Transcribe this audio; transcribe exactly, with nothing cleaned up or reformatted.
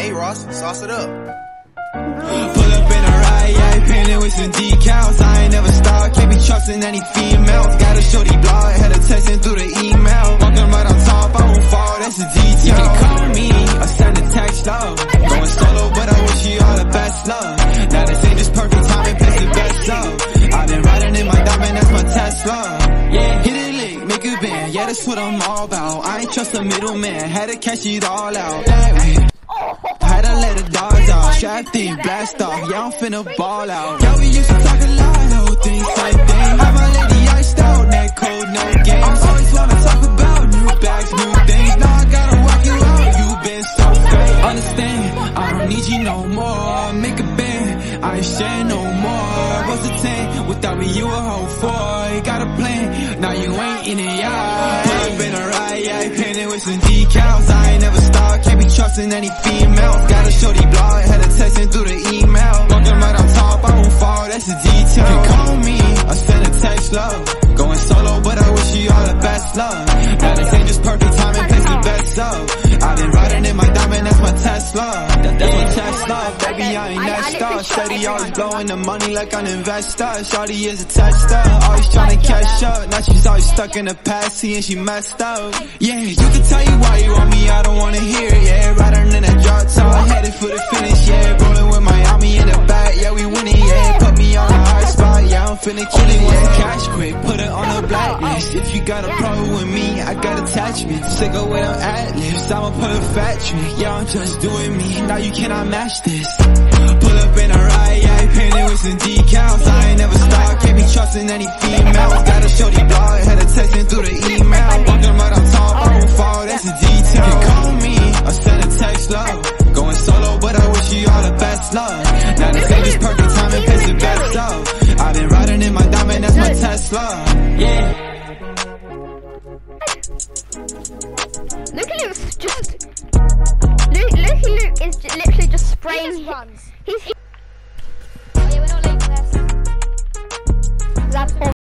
Hey Ross, sauce it up. Pull up in a ride, yeah, painted with some decals. I ain't never stopped, can't be trusting any females. Got a shorty blog, had her texting through the email. Walking right on top, I won't fall, that's a detail. You can call me, or send a text, love. Going solo, but I wish you all the best, love. Now this ain't just perfect timing, place the best up. I've been riding in my diamond, that's my Tesla. Yeah, hit it lick, make a band, yeah, that's what I'm all about. I ain't trust a middleman, had to cash it all out. Had to let the dogs out, strapped in, blast off, yeah, I'm finna ball out. Yeah, we used to talk a lot, old things, same thing. Have my lady iced out, neck cold, no games. I always wanna talk about new bags, new things. Now I gotta walk you out, you been so fake. Understand, I don't need you no more. Make a band, I ain't sharing no more. What's the ten? Without me, you a whole four. You got a plan, now you ain't in it, yeah. Pull up in a ride, yeah, painted with some decals. I ain't never stopped, can't be trusting any females. Got a shorty blog, had her texting through the email. Walking right on top, I won't fall, that's a detail. You can call me, or send a text, love. Going solo, but I wish you all the best, love. Now this ain't just perfect timing, place the best up. I've been riding in my diamond, that's my Tesla. That, that's my Tesla, baby, I ain't next up. Steady, always blowing the money like an investor. Shorty is a tester, always trying to catch up. Now she's always stuck in the past, seeing she messed up. Yeah, you can tell you why you want me, I don't wanna hear it, yeah. Riding in that drop top, headed for the finish, yeah. Rolling with Miami in the back, yeah, we winning, yeah. Put me on a high spot, yeah, I'm finna kill it, yeah. Cash quick, put it on the blacklist. If you got a problem with me, I got attachments. Sick of with them ad-libs, I'ma put a fat trick. Yeah, I'm just doing me, now you cannot match this. Pull up in a ride, yeah, painted with some decals. I ain't never stopped, can't be trusting any females. Got a shorty blog, had her texting through the email. Walking right on top, I won't fall, that's a detail. You can call me, or send a text, love. Going solo, but I wish you all the best, love. Now this ain't just perfect timing, place the best up. I've been riding in my diamond, that's my Tesla. Yeah. Luke Luke's just Luke Luke Luke is j literally just spraying. He just runs. He's. Oh yeah, we're not late for this. That's